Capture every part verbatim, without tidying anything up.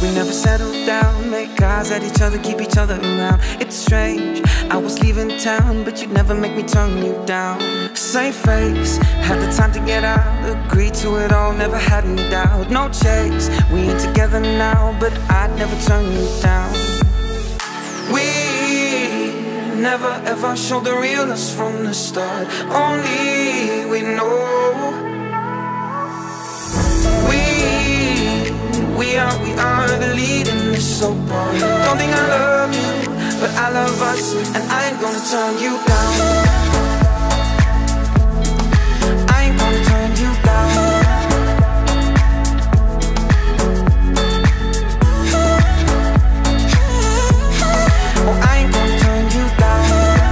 We never settled down, make eyes at each other, keep each other around. It's strange, I was leaving town, but you'd never make me turn you down. Same face, had the time to get out, agreed to it all, never had any doubt. No chase, we ain't together now, but I'd never turn you down. We never ever showed the real us from the start. Only we know We, we are, we are the lead in this soap opera. Don't think I love you, but I love us, and I ain't gonna turn you down. I ain't gonna turn you down. Oh, I ain't gonna turn you down.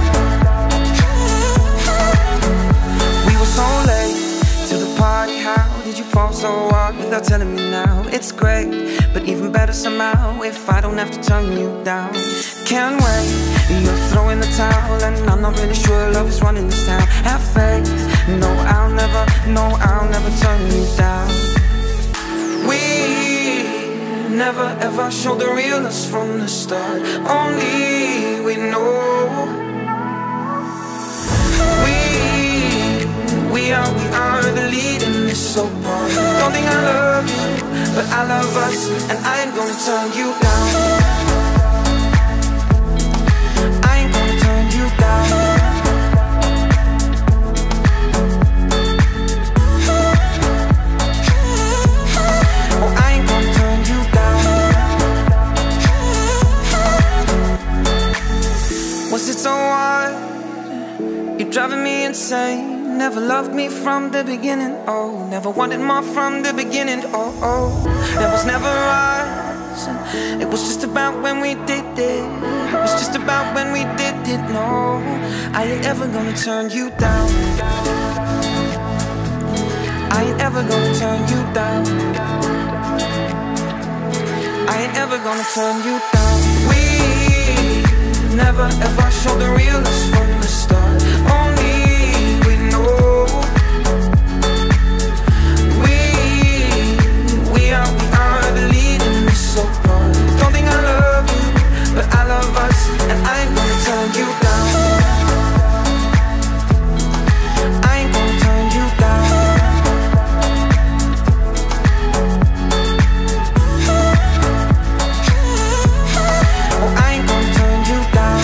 We were so late to the party, how did you fall so hard without telling me now? It's great, but even better somehow if I don't have to turn you down. Can't wait, you're throwing the towel, and I'm not really sure love is running this town. Have faith, no I'll never, no I'll never turn you down. We never ever showed the real us from the start. Only we know We, we are, we are the lead in this soap opera. Don't think I love you, but I love us, and I ain't gonna turn you down. I ain't gonna turn you down. Oh, I ain't gonna turn you down. Was it so hard? You're driving me insane. Never loved me from the beginning, oh. Never wanted more from the beginning, oh, oh. That was never us. It was just about when we did it. It was just about when we did it, no. I ain't ever gonna turn you down. I ain't ever gonna turn you down. I ain't ever gonna turn you down. We never ever showed the real us from the start. Only Don't think I love you, but I love us, and I ain't gonna turn you down. I ain't gonna turn you down. Oh, I ain't gonna turn you down.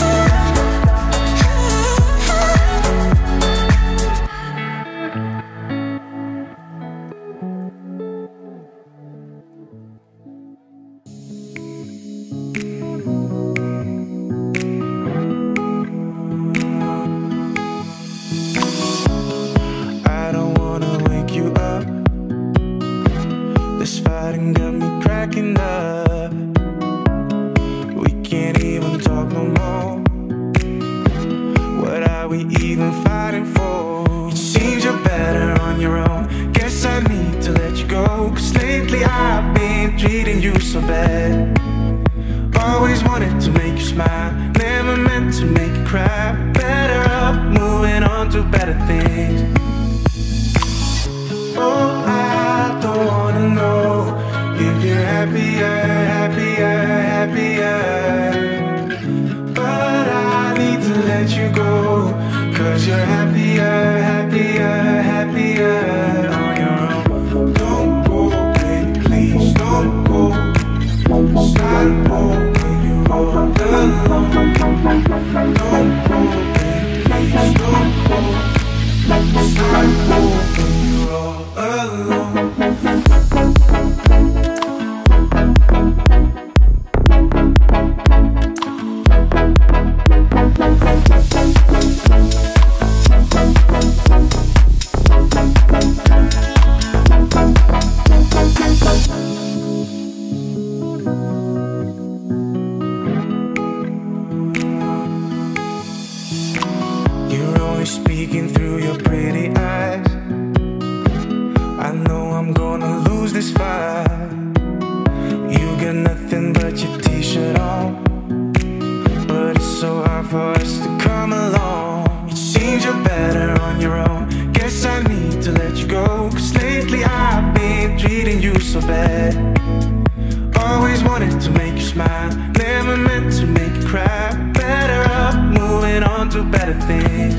so bad. Always wanted to make you smile, never meant to make you cry. Better up, moving on to better things.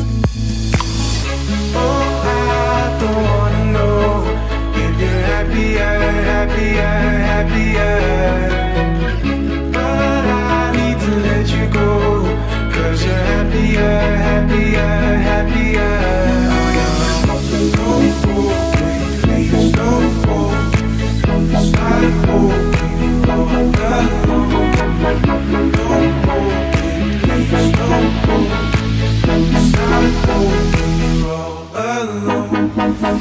Oh, I don't wanna know if you're happier, happier, happier. But I need to let you go, 'cause you're happier, happier, happier. Don't go, please don't go. Start walking all alone. Don't go, please don't go. Start walking all alone.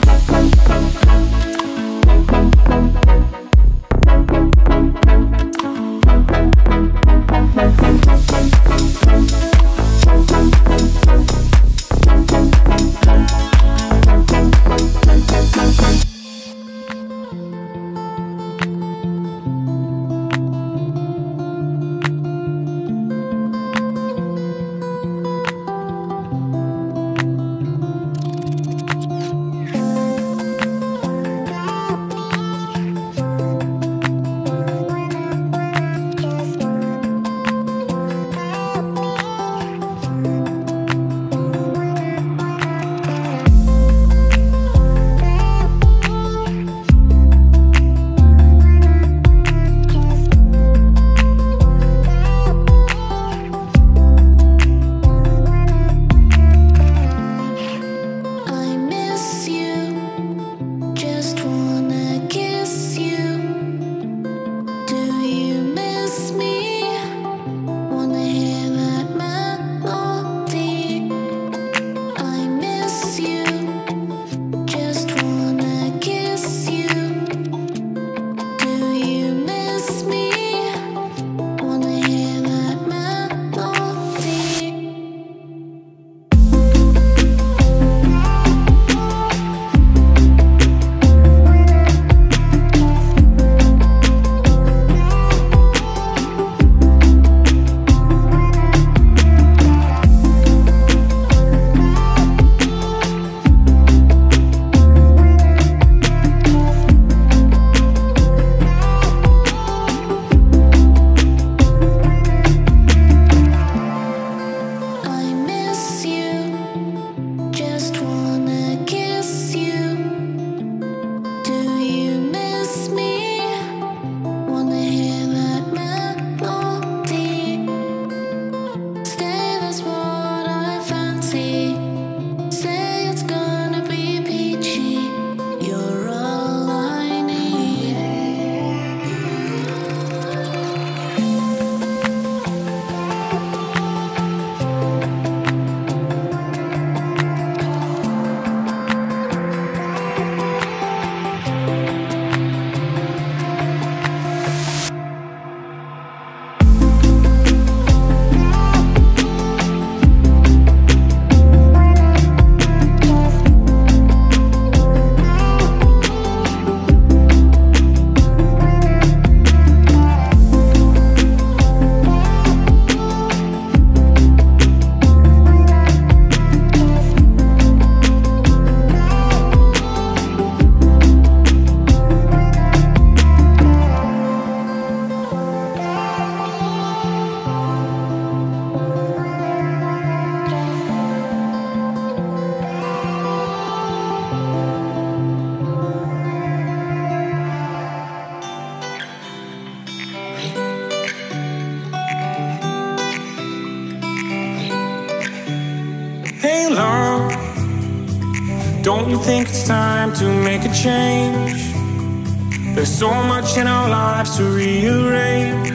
Don't you think it's time to make a change? There's so much in our lives to rearrange.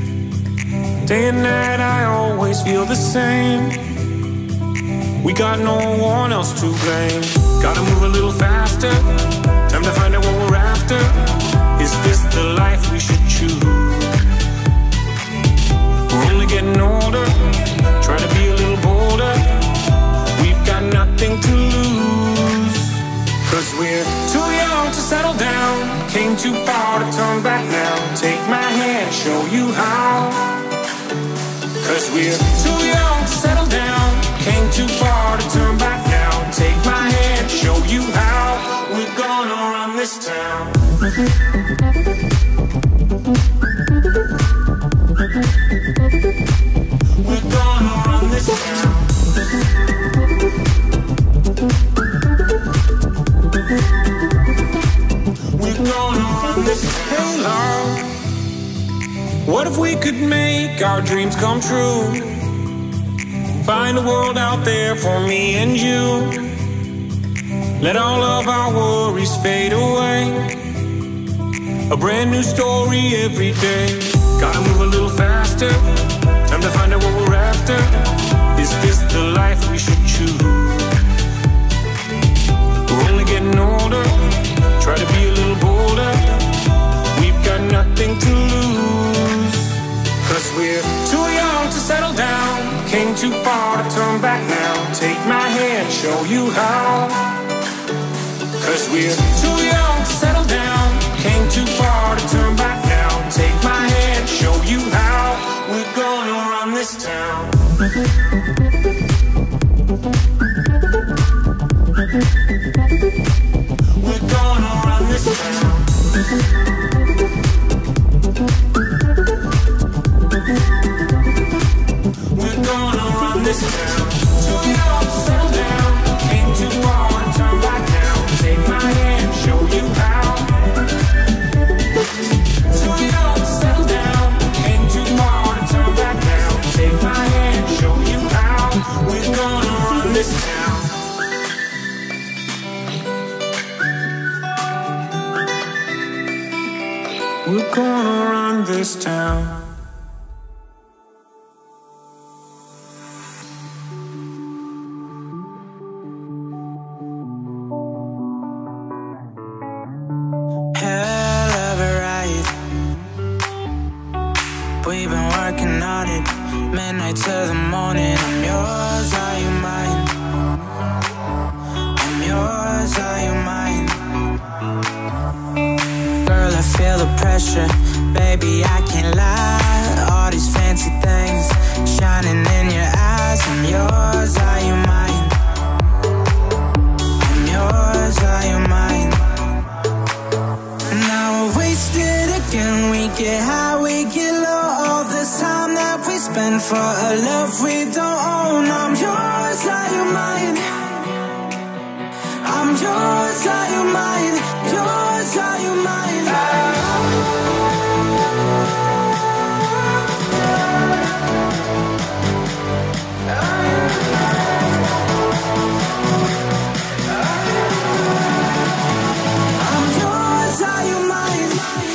Day and night I always feel the same. We got no one else to blame. Gotta move a little faster. Time to find out what we're after. Is this the life we should choose? We're only getting older. Try to be a little bolder. We've got nothing to lose. Cause we're too young to settle down. Came too far to turn back now. Take my hand, show you how. Cause we're too young to settle down. Came too far to turn back now. Take my hand, show you how. We're gonna run this town. this town. We're gonna run this town. Hey love, what if we could make our dreams come true? Find a world out there for me and you. Let all of our worries fade away. A brand new story every day. Gotta move a little faster. Time to find out what we're after. Is this the life we should choose? We're only getting older. Try to be a little bolder. We've got nothing to lose. Cause we're too young to settle down. Came too far to turn back now. Take my hand, show you how. Cause we're too young to settle down. Came too far to turn back now. Take my hand, show you how. We're gonna run this town. We're gonna run this town. We're gonna run this town. Too young to settle down. Came too far to turn back now. Take my hand, show you how. Too young to settle down. Came too far to turn back now. Take my hand, show you how. We're gonna run this town. We're gonna run this town. Hell of a ride. We've been working on it. Midnight to the morning. I'm yours, are you mine? I'm yours, are you mine? Girl, I feel the pressure. Baby, I can't lie. All these fancy things shining in your eyes. I'm yours, are you mine? I'm yours, are you mine? Now we're wasted again. We get high, we get low. All this time that we spend for a love we don't own. I'm yours, are you mine? I'm yours, are you mine? Yours, are you mine? I'm yours, are you mine?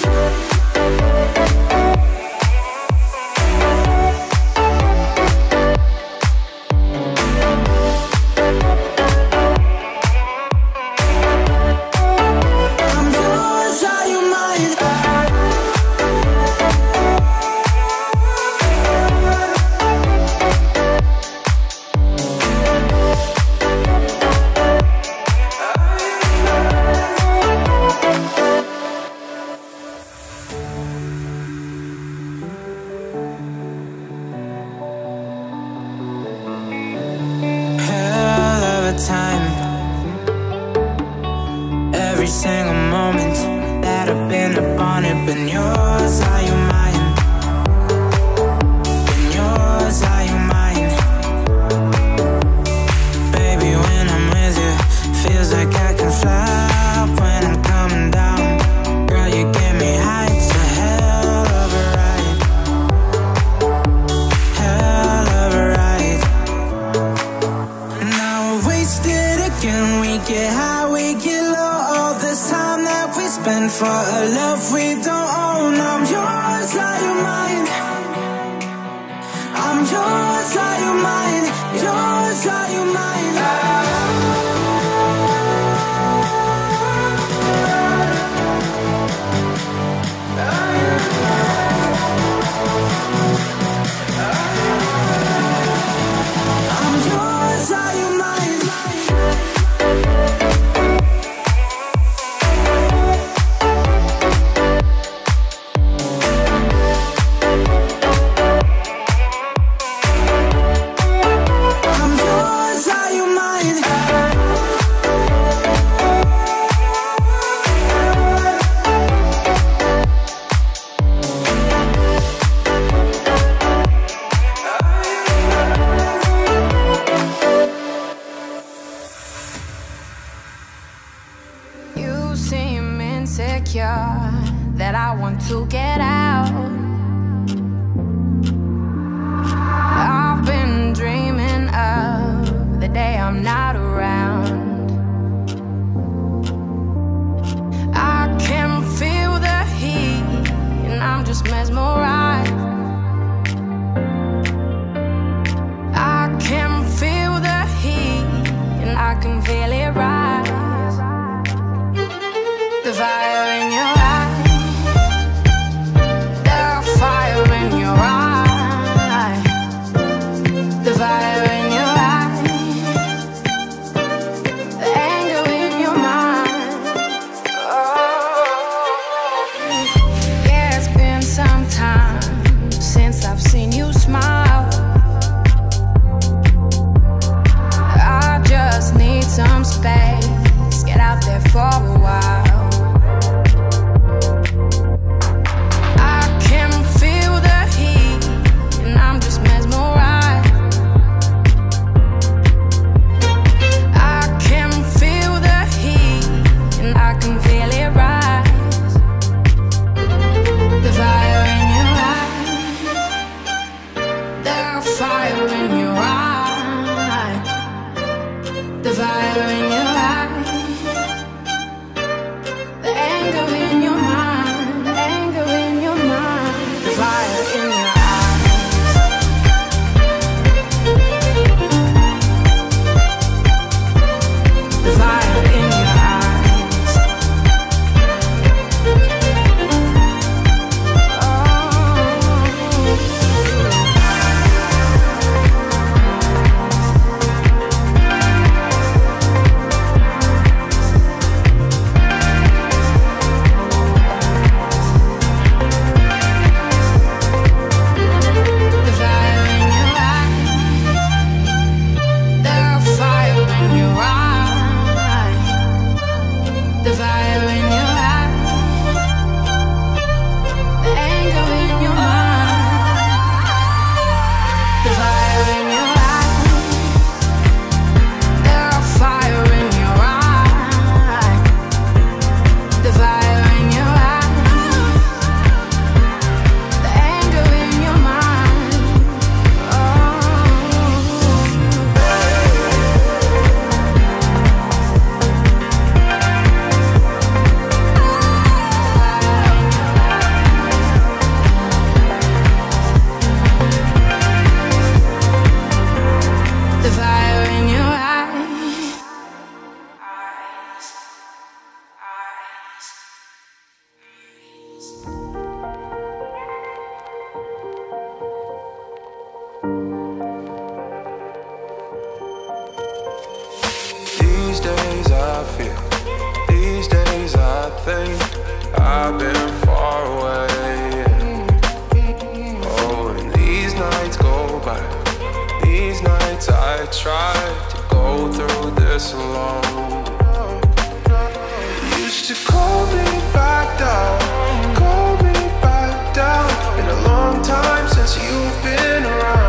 Time, every single moment that I've been upon it. Been yours, are you mine? Been yours, are you mine? Baby, when I'm with you, feels like I can fly. When I'm coming down, girl, you get me high. It's a hell of a ride. Hell of a ride. Now we're wasted again. We get high, we get low. All this time that we spend for a love we don't own. I'm yours, are you mine? I'm yours, are you mine? Yours, are you mine? I'm yours, are you mine? I'm want to get out. I've been dreaming of the day I'm not around. I can feel the heat and I'm just mesmerized. I can feel the heat and I can feel it rise. The fire in your eyes, the fire in your eyes, the fire in your eyes, the anger in your mind. Oh, yeah, it's been some time since I've seen you smile. I just need some space, get out there for a while. I've been far away. Oh, and these nights go by. These nights I try to go through this alone. Used to call me back down, call me back down. Been a long time since you've been around.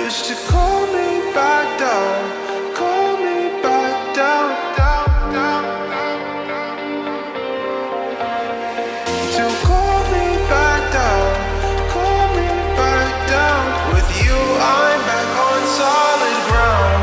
used to call me back down, call me back down, down, down, down, down. To call me back down, call me back down. With you I'm back on solid ground.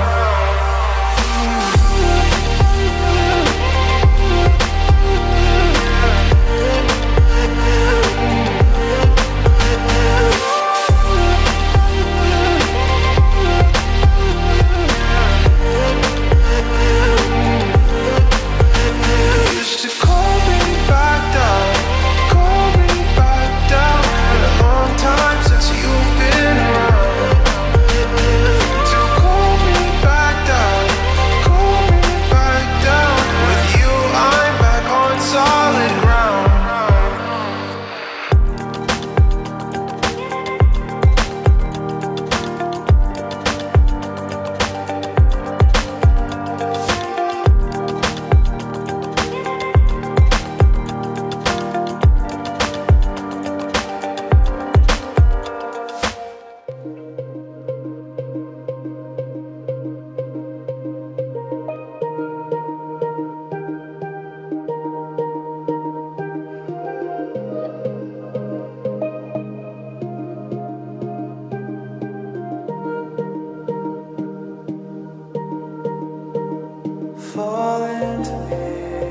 Fall into me,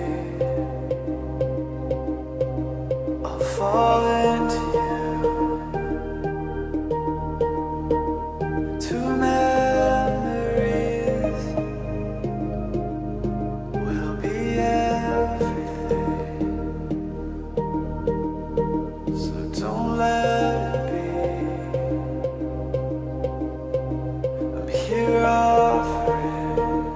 I'll fall into you. Two memories will be everything, so don't let it be. I'm here offering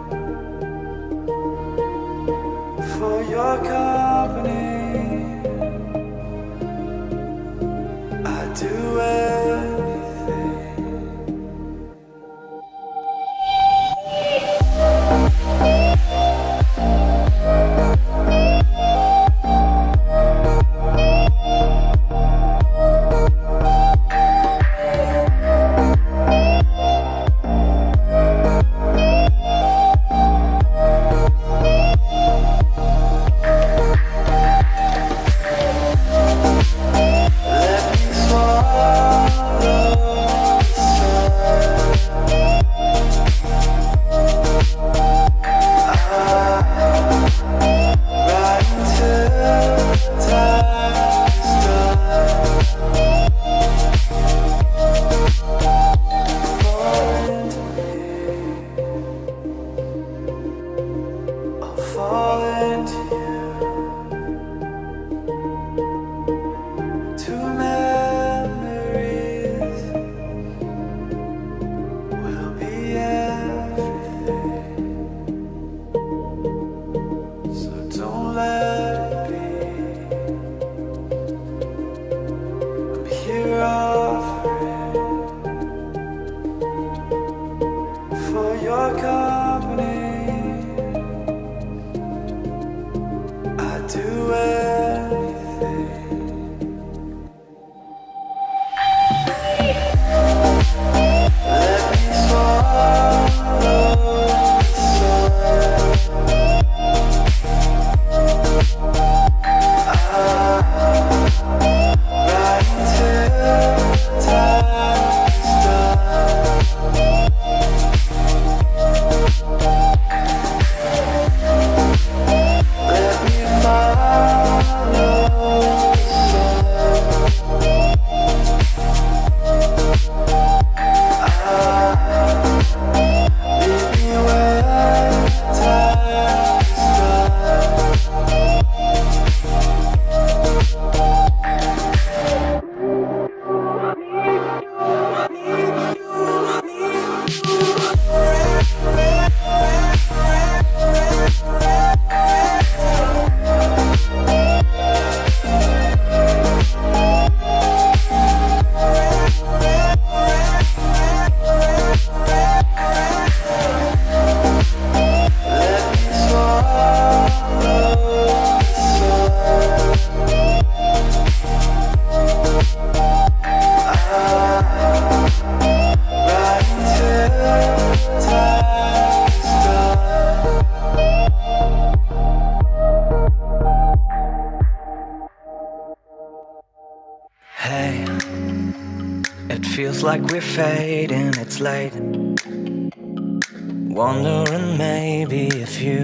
for your company. I'd do anything. Fall into you. Two memories will be everything, so don't let it be. I'm here offering for your company. I'd do anything. Let me swallow the sun. Right until time is done. like we're fading, it's late. Wondering maybe if you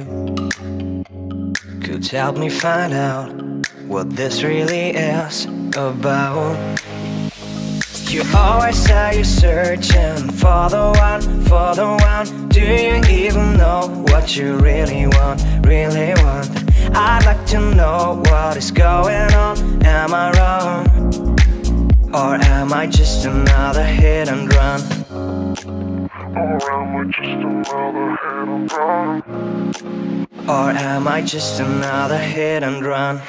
could help me find out what this really is about. You always say you're searching for the one, for the one. Do you even know what you really want, really want? I'd like to know what is going on. Am I wrong? Or am I just another hit and run? Or am I just another hit and run? Or am I just another hit and run?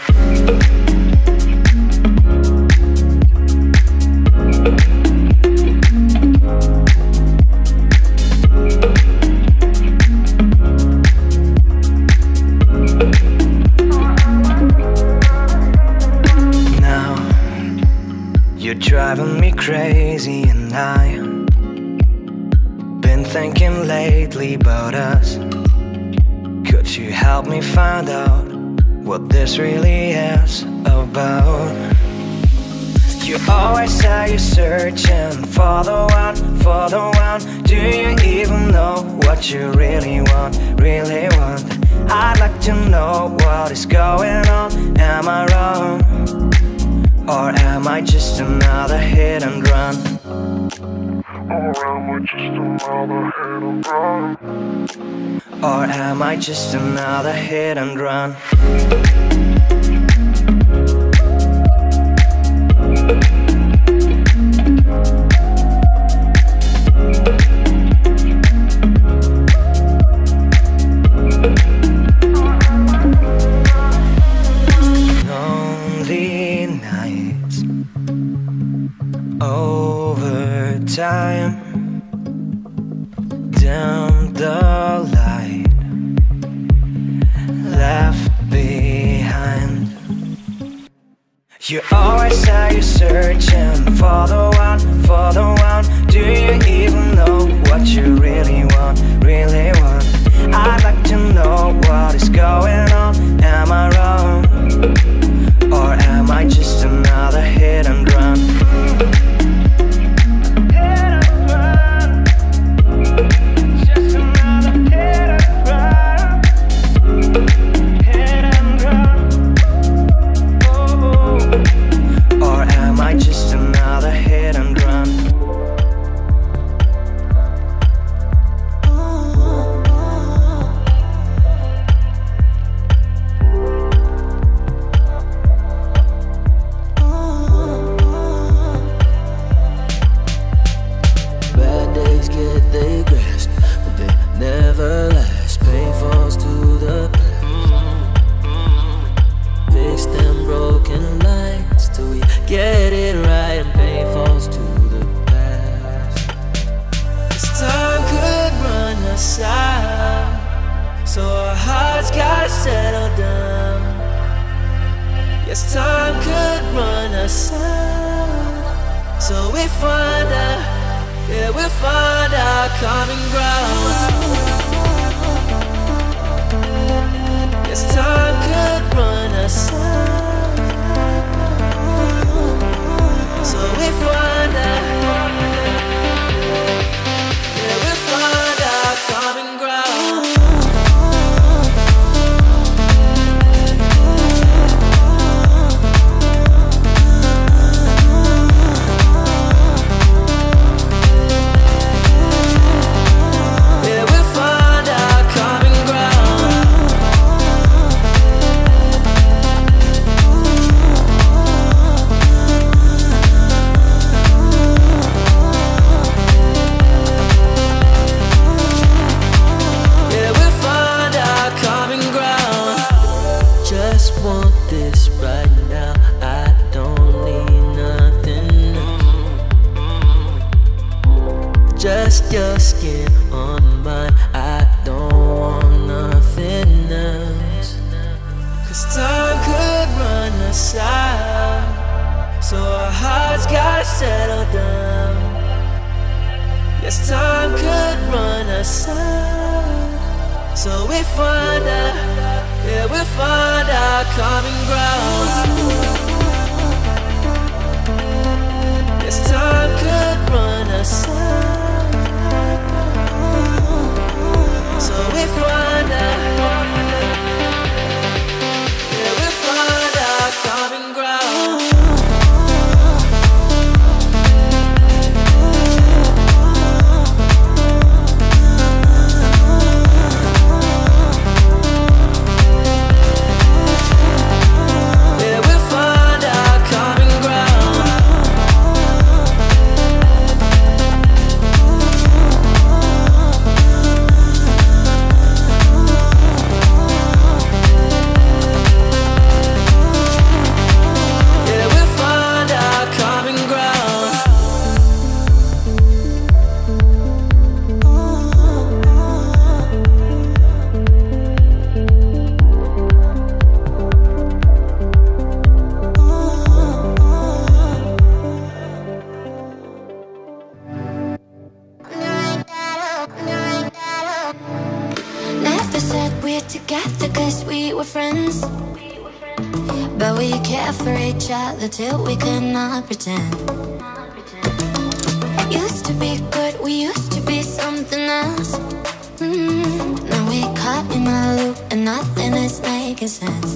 Now you're driving me crazy, and I've been thinking lately about us. Could you help me find out what this really is about? You always say you're searching for the one, for the one. Do you even know what you really want, really want? I'd like to know what is going on. Am I wrong? Or am I just another hit and run? Or am I just another hit and run? Or am I just another hit and run? Lonely nights over time, dim the light left behind. You always say you're searching for the one, for the one. Do you even know what you really want, really want? I'd like to know what is going on. Am I wrong? Or am I just another hit and run? Just another hit and run. Bad days get they grasped, but they never last. Pain falls to the past. Fix them broken lights till we get it right, and pain falls to the past. This time could run us out, so our hearts gotta settle down. Yes, time could run us out, so we find out, yeah, we'll find our common ground. Yes, time could run us out, so we find out, yeah, we find our common ground. Yeah, we find our common ground. Want this right now, I don't need nothing else. Just your skin on mine, I don't want nothing else. Cause time could run us out, so our hearts gotta settle down. Yes, time could run us out, so we find out, yeah, we'll find our common ground. Yes, time could run aside. So we find out, yeah, we find our common ground. Till we could not pretend. Used to be good, we used to be something else. mm, Now we caught in a loop and nothing is making sense.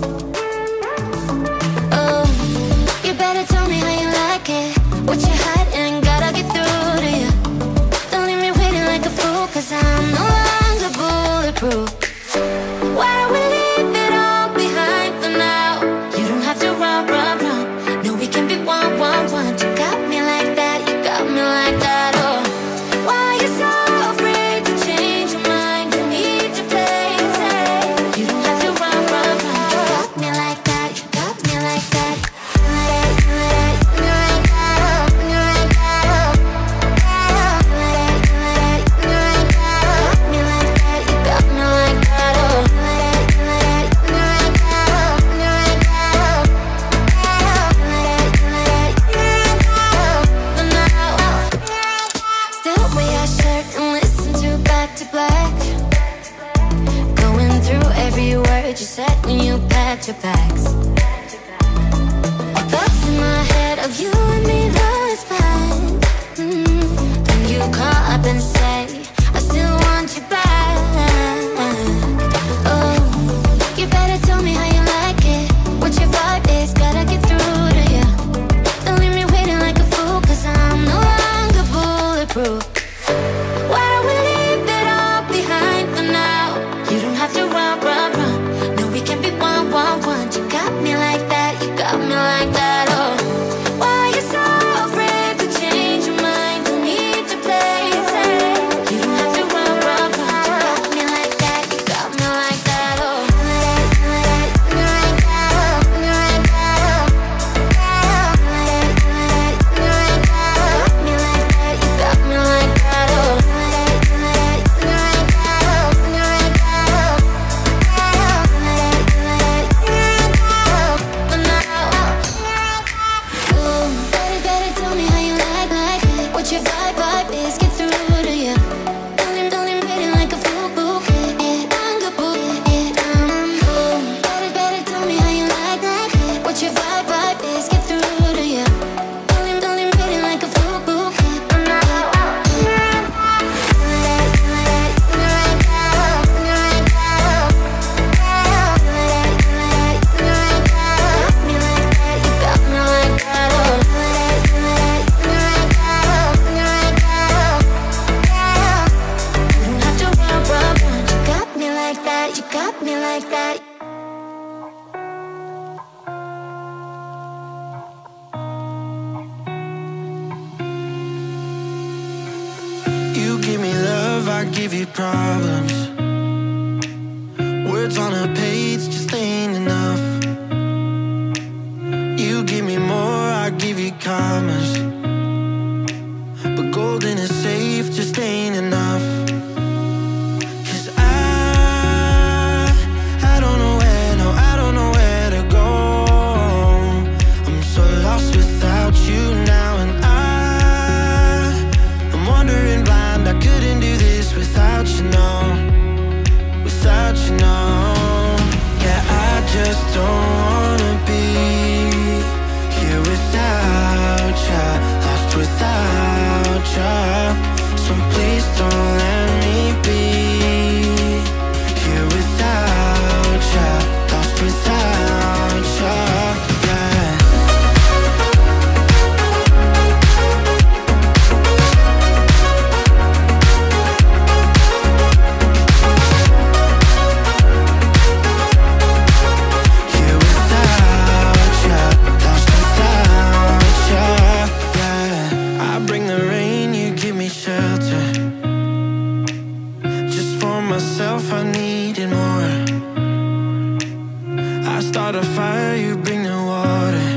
Oh, you better tell me how you like it. What you hiding, gotta get through to you. Don't leave me waiting like a fool, cause I'm no longer bulletproof. Why don't we leave it all behind for now? You don't have to run, run, run. We can be one, one, one. You got me like that, you got me like that, oh. Why are you so afraid to change your mind? You need to play safe. You don't have to run, run, run. You got me like that, you got me like that. You said when you packed your bags. Thoughts in my head of you and me, though it's fine. mm-hmm. Then you call up and say, I still want you back. Oh, you better tell me how you like it. What your vibe is, gotta get through to you. Don't leave me waiting like a fool, cause I'm no longer bulletproof. Why don't we leave it all behind for now? You don't have to run, run, run. We can be one, one, one. You got me like that, you got me like that, oh. Why are you so afraid to change your mind? You need to play safe. You don't have to run, run, run. You got me like that, you got me like that, oh. Got me like that, you got me like that, oh. What your vibe, vibe is, get through to you. Don't leave, don't leave waiting like a fool, boo. Yeah, I'm good, boo. Yeah, I'm cool. Better, better tell me how you like, like it. What your vibe, vibe is, get through to you. Don't leave, don't leave waiting like a fool, boo. I give you problems. Words on a page just ain't enough. You give me more, I give you commas. But golden is safe, just ain't enough. Cause I, I don't know where, no, I don't know where to go. I'm so lost without you now. And I, I'm wandering blind, I couldn't do this without you, no. Without you, no. Yeah, I just don't wanna be here without you, lost without ya. So please don't let me be here without ya, lost without ya, yeah. Here without ya, lost without ya, yeah. I bring the rain, you give me shelter. Just for myself, I needed more. I start a fire, you bring the water.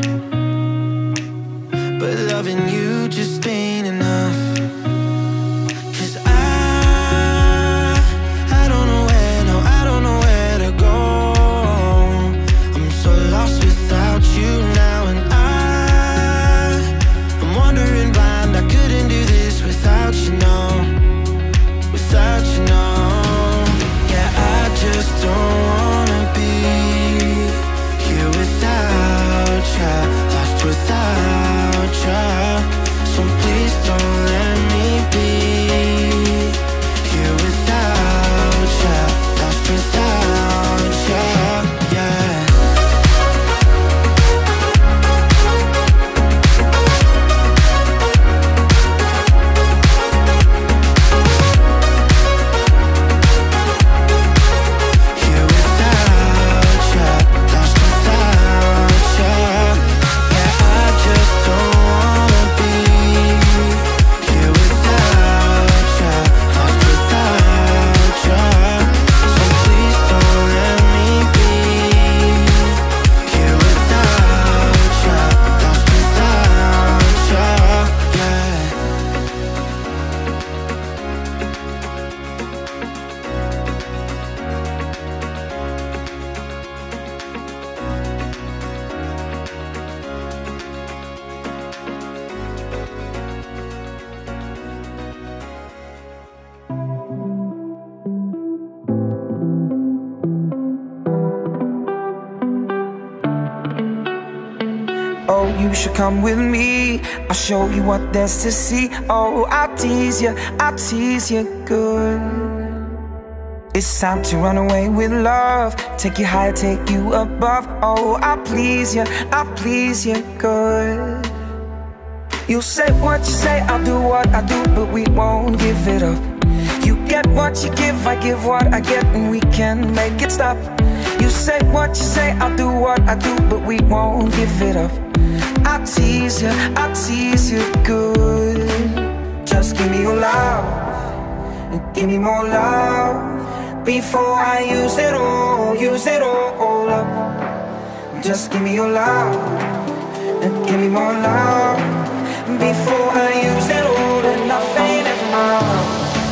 But loving you just ain't enough. 'Cause I, I don't know where, no, I don't know where to go. I'm so lost without you now, and I, I'm wandering blind. I couldn't do this without you, no, without you, no. Yeah, I just don't wanna be here without ya, lost without ya. So please don't let me be here without ya, lost without ya, yeah. Here without ya, lost without ya, yeah. I just don't wanna be here without ya, lost without ya. So please don't let me be here without ya, lost without ya, yeah. Oh, you should come with me. I'll show you what there's to see. Oh, I'll tease you, I'll tease you good. It's time to run away with love. Take you higher, take you above. Oh, I'll please you, I'll please you good. You say what you say, I'll do what I do, but we won't give it up. You get what you give, I give what I get, and we can make it stop. You say what you say, I'll do what I do, but we won't give it up. I'll tease you, I'll tease you good. Just give me your love, and give me more love, before I use it all, use it all up. Just give me your love, and give me more love, before I use it all and I faint every mile.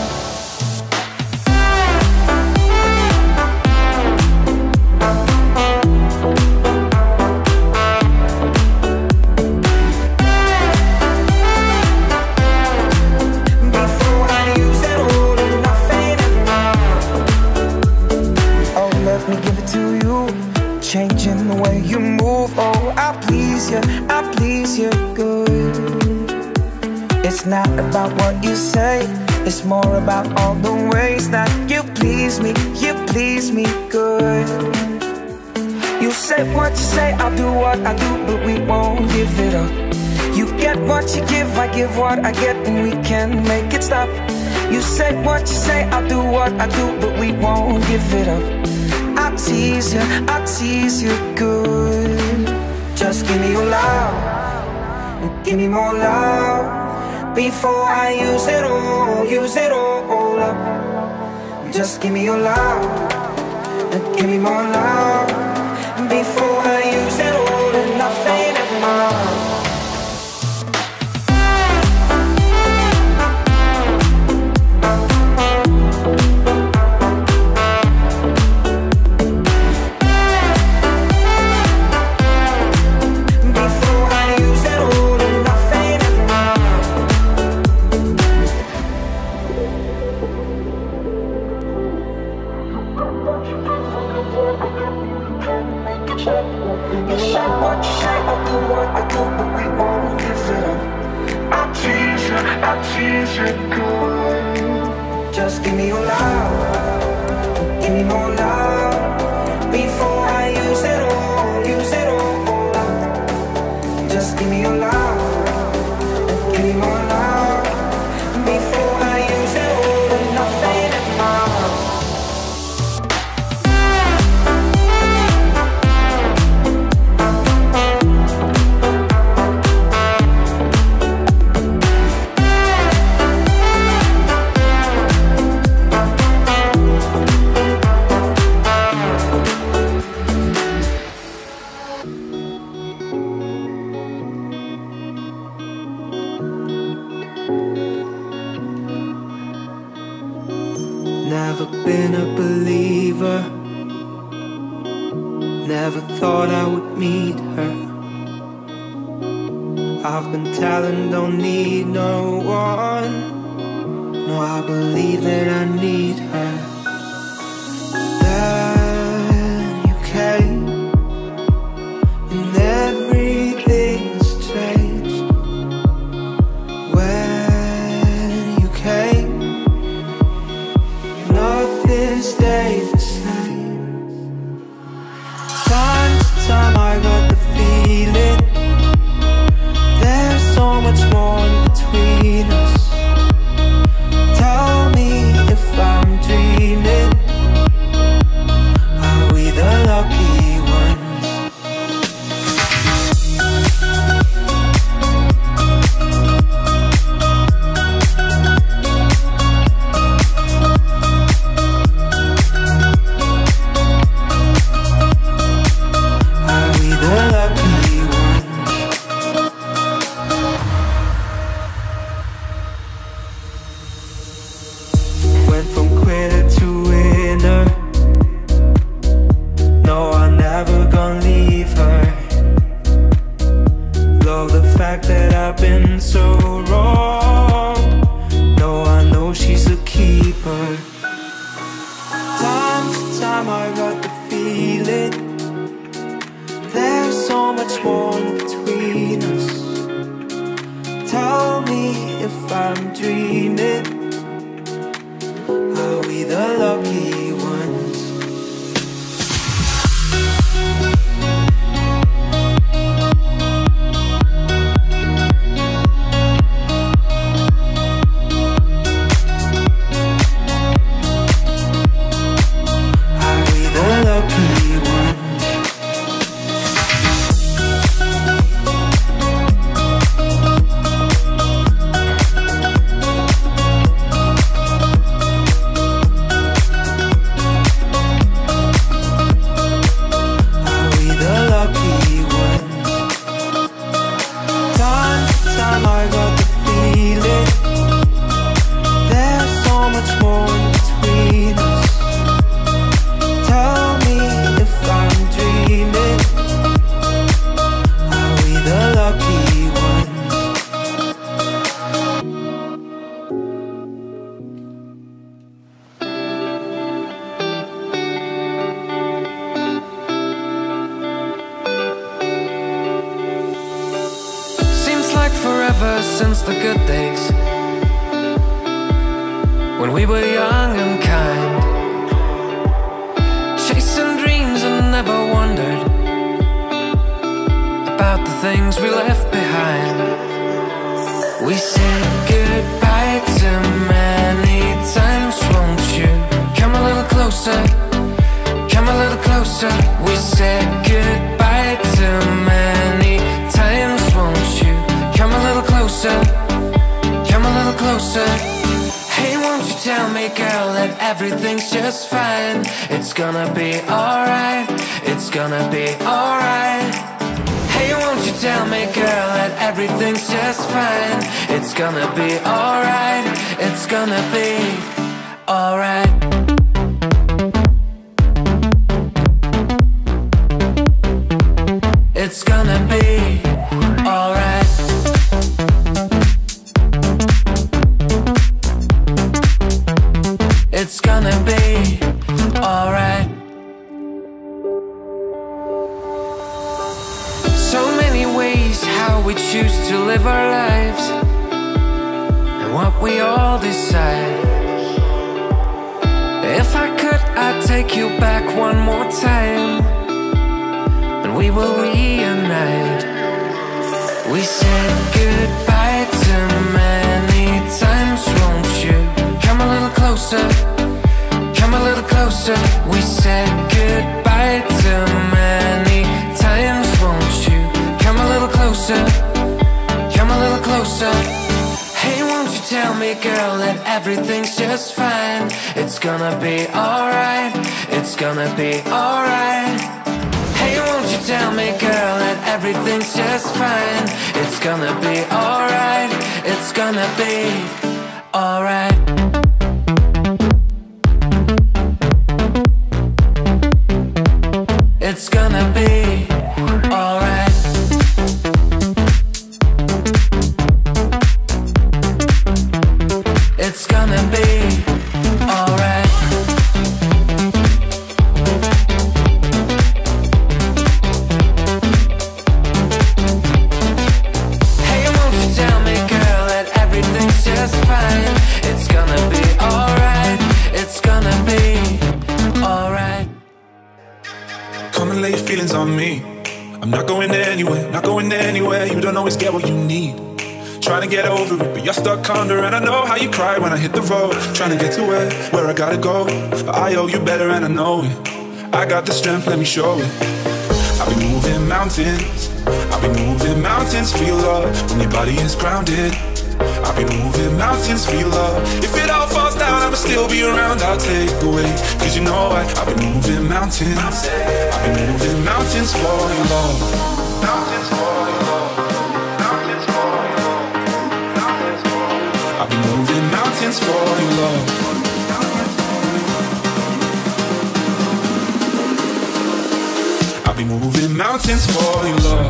Changing the way you move, oh, I please you, I please you good. It's not about what you say, it's more about all the ways that you please me, you please me good. You say what you say, I'll do what I do, but we won't give it up. You get what you give, I give what I get, and we can make it stop. You say what you say, I'll do what I do, but we won't give it up. I'll tease you, I'll tease you good. Just give me your love, and give me more love, before I use it all, use it all up. Just give me your love, and give me more love, before I use it all and I faint every mile. We'll be right back. Just give me your love, give me more love before I use it all, use it all. Just give me your love, give me more love before I use it all and nothing anymore. Never been a believer, never thought I would meet her. I've been telling don't need no one. No, I believe that I need her. Then you came and everything's changed. When you came, nothing stayed the same. Time to time I got the feeling there's so much more in between us. Tell me if I'm dreaming. Are we the lucky ones? Are we the lucky ones? Went from quitter to winner. No, I'm never gonna leave her. Love the fact that I've been so wrong. No, I know she's a keeper. Time to time I got the feeling there's so much more in between us. Tell me if I'm dreaming. Are we the lucky ones? Are we the lucky ones? Are we the lucky ones? Time to time I got the feeling there's so much more in between us. Tell me if I'm dreaming. Are we the lucky ones? Seems like forever since the good days, when we were young and kind, chasing dreams and never wondered about the things we left behind. We said goodbye to many times, won't you come a little closer, come a little closer. We said goodbye to many times, won't you come a little closer, come a little closer. Hey, won't you tell me, girl, that everything's just fine? It's gonna be alright, it's gonna be alright. Hey, won't you tell me, girl, that everything's just fine? It's gonna be alright, it's gonna be alright. It's gonna be alright. It's gonna be alright. So many ways how we choose to live our lives, and what we all decide. take you back one more time, and we will reunite. We said goodbye too many times, won't you come a little closer, come a little closer. We said goodbye too many times, won't you come a little closer, come a little closer. Hey, won't you tell me, girl, that everything's just fine? It's gonna be alright, it's gonna be alright. Hey, won't you tell me, girl, that everything's just fine? It's gonna be alright, it's gonna be alright. It's gonna be alright. It's gonna be alright. Hey, won't you tell me, girl, that everything's just fine? It's gonna be alright. It's gonna be alright. Come and lay your feelings on me. I'm not going anywhere, not going anywhere. You don't always get what you need. Trying to get over it, but you're stuck under. And I know how you cry when I hit the road, trying to get to where, where I gotta go. But I owe you better and I know it. I got the strength, let me show it. I've been moving mountains, I've been moving mountains, feel love when your body is grounded. I've been moving mountains, feel love. If it all falls down, I'ma still be around, I'll take away. Cause you know I, I've been moving mountains, I've been moving mountains for your love. Mountains for your love. Mountains for your love. Mountains for your love. I've been moving mountains for your love. I've been moving mountains for your love.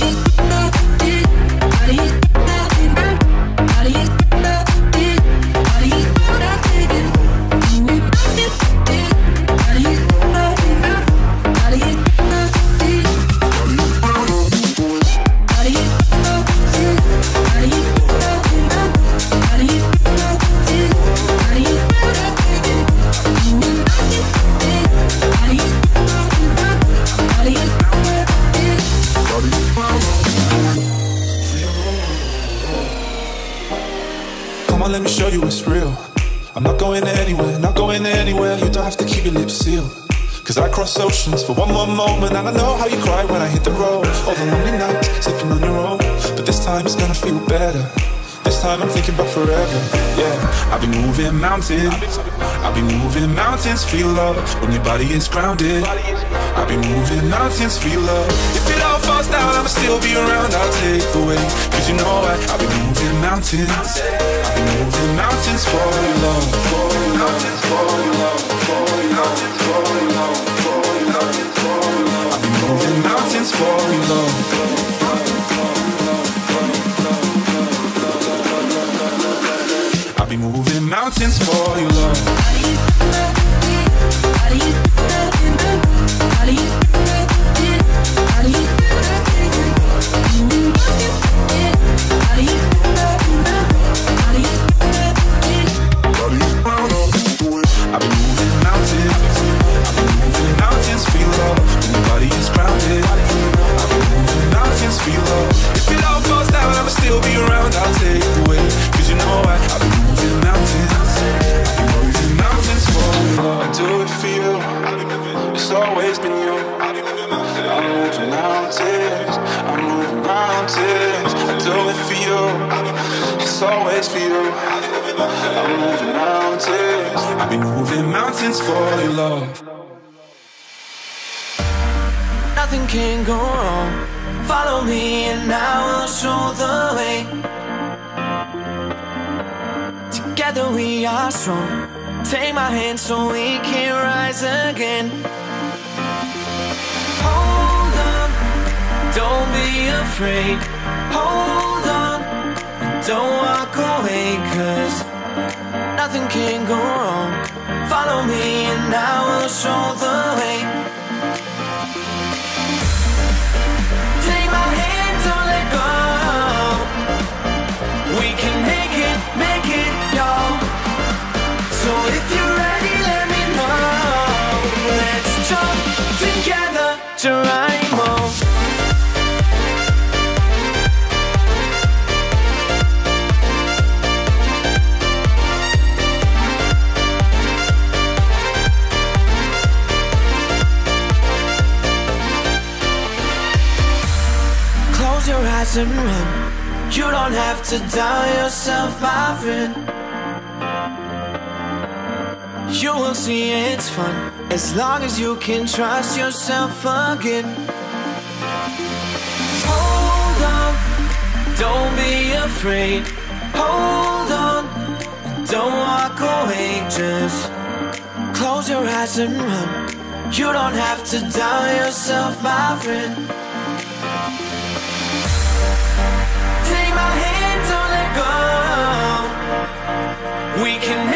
Let me show you it's real. I'm not going anywhere, not going anywhere. You don't have to keep your lips sealed. Cause I cross oceans for one more moment. And I know how you cry when I hit the road. All the lonely nights, sleeping on your own. But this time it's gonna feel better. This time I'm thinking about forever. Yeah, I've been moving mountains, I've been moving mountains, feel love when your body is grounded. I've been moving mountains, feel love. If it all falls down, I'ma still be around, I'll take away. Cause you know I, I've been moving mountains, I've been moving mountains for your love. For your mountains, for your love. For your mountains, for your love. For your mountains, for your love. I've been moving mountains for your love. I'll be moving mountains for your love. I've been moving mountains, I've been moving mountains, feel love when your body is grounded. I've been moving mountains, feel love. If it all falls down, I'ma still be around, I'll take away. Cause you know I, I've been moving mountains, I've been moving mountains for your love. I do it for you, it's always been you. I'm moving mountains, I'm moving mountains. I do it for you, it's always for you. I'm moving mountains, I've been moving mountains for your love. Nothing can go wrong. Follow me and I will show the way. Together we are strong. Take my hand so we can rise again. Hold on, don't be afraid. Hold on, don't walk away, cause nothing can go wrong. Follow me and I will show the way. Take my hand, don't let go. We can make it, make it, y'all. So if you're ready, let me know. rise and run. You don't have to doubt yourself, my friend. You will see it's fun, as long as you can trust yourself again. Hold on, don't be afraid. Hold on, don't walk away. Just close your eyes and run. You don't have to doubt yourself, my friend. Take my hand, don't let go. We can